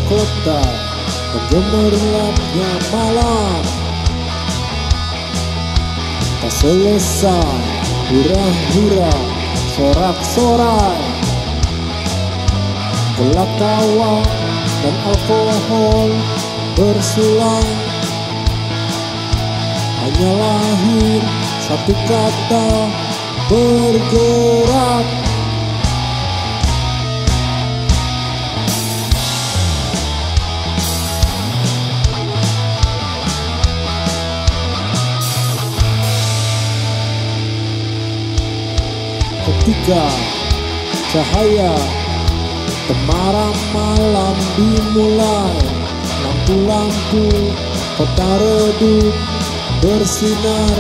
kota, menggemerlapnya malam. Tak selesai, hura-hura, sorak-sorai. Gelak tawa dan alkohol bersulang. Hanya lahir satu kata, bergerak. Ketika cahaya temaram malam dimulai, lampu-lampu kota redup bersinar.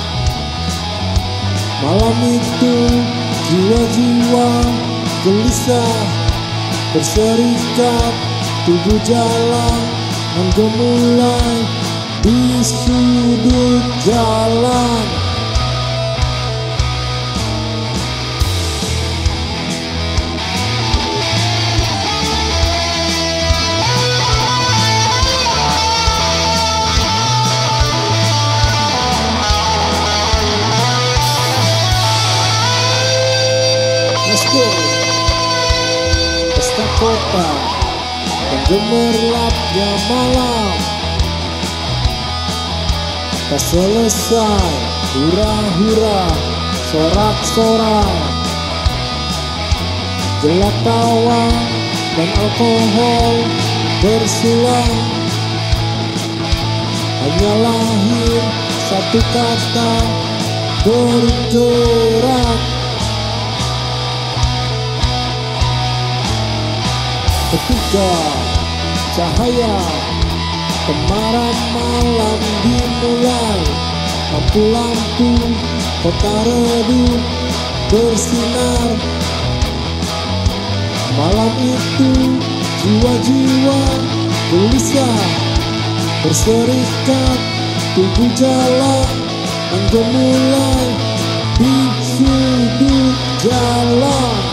Malam itu jiwa-jiwa gelisah berserikat, tubuh jalan menggemulai di sudut jalan. Pesta kota, menggemerlapnya malam. Tak selesai, hura-hura, sorak-sorai. Gelak tawa dan alkohol bersulang. Hanya lahir satu kata, bergerak. Ketika cahaya temaram malam dimulai, lampu-lampu kota redup bersinar. Malam itu jiwa-jiwa gelisah berserikat, tubuh jalan menggemulai di sudut jalan.